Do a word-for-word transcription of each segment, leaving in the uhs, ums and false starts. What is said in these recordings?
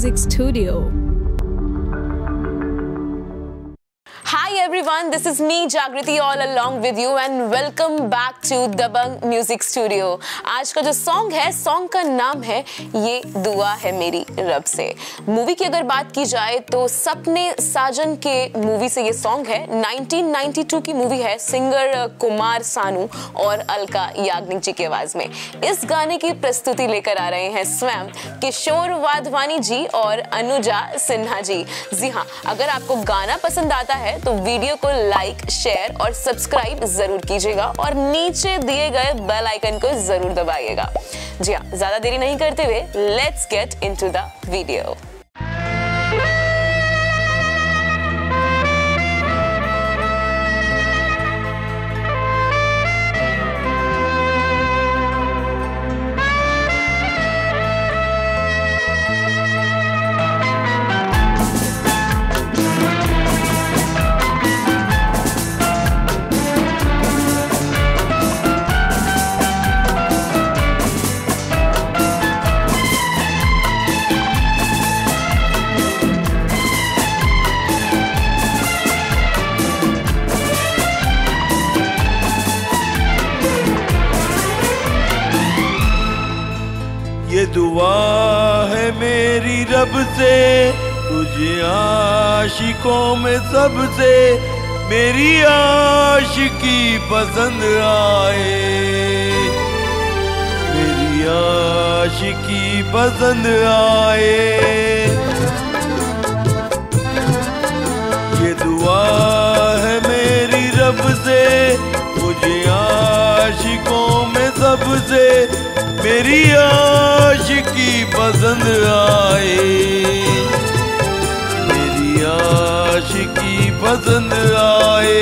Music Studio. Hi everyone, this is me Jagriti all along with you and welcome back to Dabang Music Studio. आज का जो song है, song का नाम है ये दुआ है मेरी रब से। मूवी की अगर बात की जाए तो सपने साजन के मूवी से ये सॉन्ग है। नाइनटीन नाइंटी टू की मूवी है, सिंगर कुमार सानू और अलका याग्निक जी की आवाज में। इस गाने की प्रस्तुति लेकर आ रहे हैं स्वयं किशोर वाधवानी जी और अनुजा सिन्हा जी। जी हाँ, अगर आपको गाना पसंद आता है तो वीडियो को लाइक, शेयर और सब्सक्राइब जरूर कीजिएगा और नीचे दिए गए बेल आइकन को जरूर दबाइएगा। जी हाँ, ज्यादा देरी नहीं करते हुए let's get into the video. ये दुआ है मेरी रब से, तुझे आशिकों में सबसे मेरी आशिकी पसंद आए, मेरी आशिकी पसंद आए। ये दुआ है मेरी रब से, तुझे आशिकों में सबसे मेरी आशिकी पसंद आए, मेरी आशिकी पसंद आए।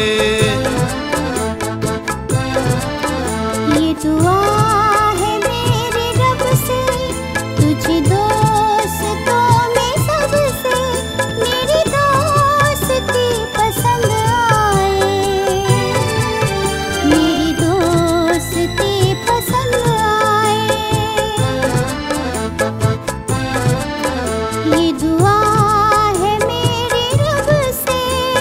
ये दुआ है मेरी रब से, तुझे दोस्तों में सबसे मेरी दोस्ती पसंद आए, मेरी दोस्ती पसंद आए। ये दुआ है मेरी रब से।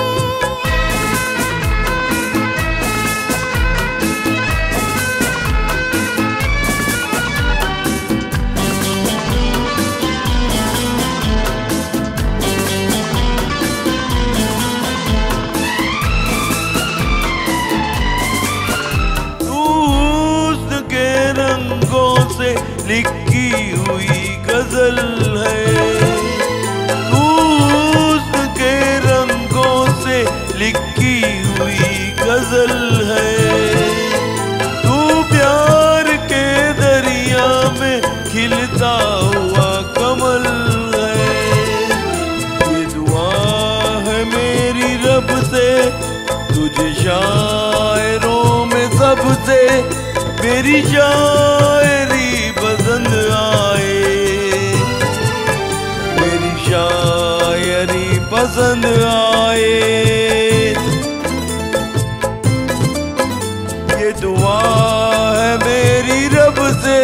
तू हुस्न के रंगों से लिखी हुई गजल है, तू हुस्न के रंगों से लिखी हुई गजल है। तू प्यार के दरिया में खिलता हुआ कमल है। ये दुआ है मेरी रब से, तुझे शायरों में सबसे मेरी शायरी पसंद आए, मेरी शायरी पसंद आए। ये दुआ है मेरी रब से।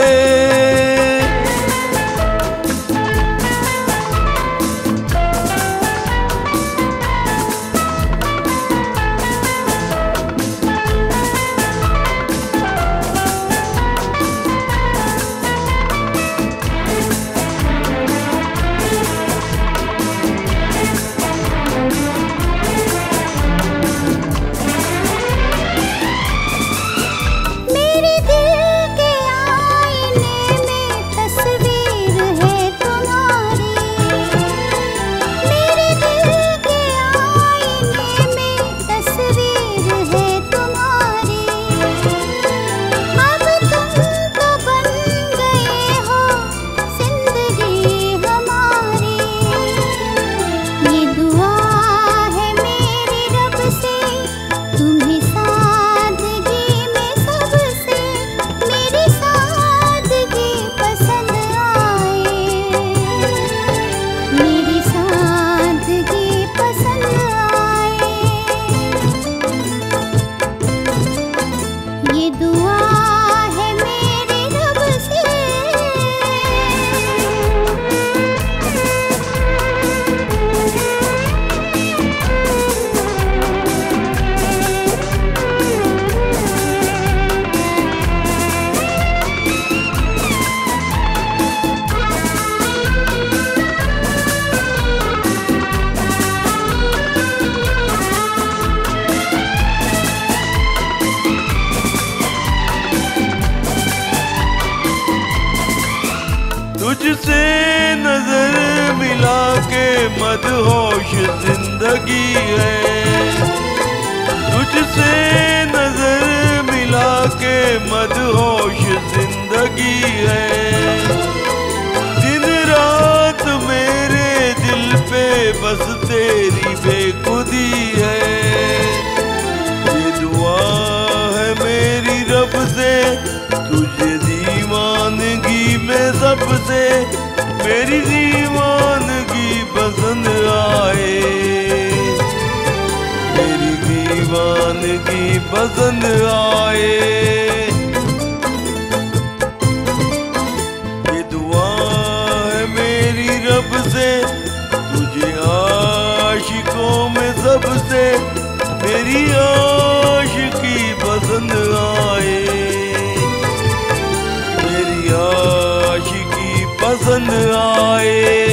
तुझसे नजर मिला के मदहोश जिंदगी है, तुझसे नजर मिला के मदहोश जिंदगी है। दिन रात मेरे दिल पे बस तेरी बेखुदी है। ये दुआ है मेरी रब से, तुझे दीवानगी में सबसे मेरी दीवानगी पसंद आए, मेरी दीवानगी पसंद आए। ये दुआ है मेरी रब से, तुझे आशिकों में सबसे मेरी आशिकी पसंद आए, मेरी आशिकी पसंद आए।